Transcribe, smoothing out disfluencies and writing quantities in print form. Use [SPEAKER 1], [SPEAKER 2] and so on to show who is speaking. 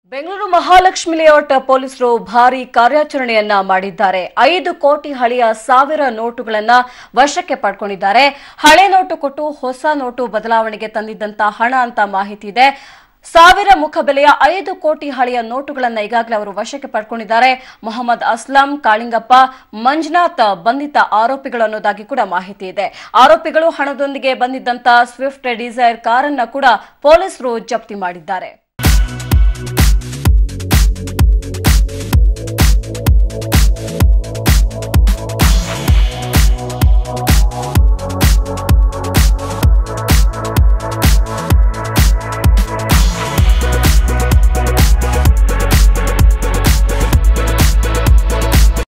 [SPEAKER 1] Bengaluru Mahalakshmi layout ಪೊಲೀಸರು ಭಾರೀ ಕಾರ್ಯಾಚರಣೆಯನ್ನ ಮಾಡಿದ್ದಾರೆ. 5 ಕೋಟಿ ಹಳೆಯ 1000 ನೋಟುಗಳನ್ನ ವಶಕ್ಕೆ ಪಡ್ಕೊಂಡಿದ್ದಾರೆ. ಹಳೆ ನೋಟು ಕೊಟ್ಟು ಹೊಸ ನೋಟು ಬದಲಾವಣೆಗೆ ತಂದಿದ್ದಂತ ಹಣ ಅಂತ ಮಾಹಿತಿ ಇದೆ. 1000 ಮುಖಬೆಲೆಯ 5 ಕೋಟಿ ಹಳೆಯ ನೋಟುಗಳನ್ನ ಈಗಾಗಲೇ ಅವರು ವಶಕ್ಕೆ ಪಡ್ಕೊಂಡಿದ್ದಾರೆ. ಮೊಹಮ್ಮದ್ ಅಸ್ಲಂ, ಕಾಳಿಂಗಪ್ಪ, ಮಂಜುನಾಥ್ ಬಂಧಿತ ಆರೋಪಿಗಳು ಅನ್ನೋದಾಗಿ ಕೂಡ ಮಾಹಿತಿ ಇದೆ. ಆರೋಪಿಗಳು ಹಣದೊಂದಿಗೆ ಬಂದಿದ್ದಂತ ಸ್ವಿಫ್ಟ್ ಡಿಸೈರ್ ಕಾರನ್ನ ಕೂಡ ಪೊಲೀಸರು ಜಪ್ತಿ ಮಾಡಿದ್ದಾರೆ.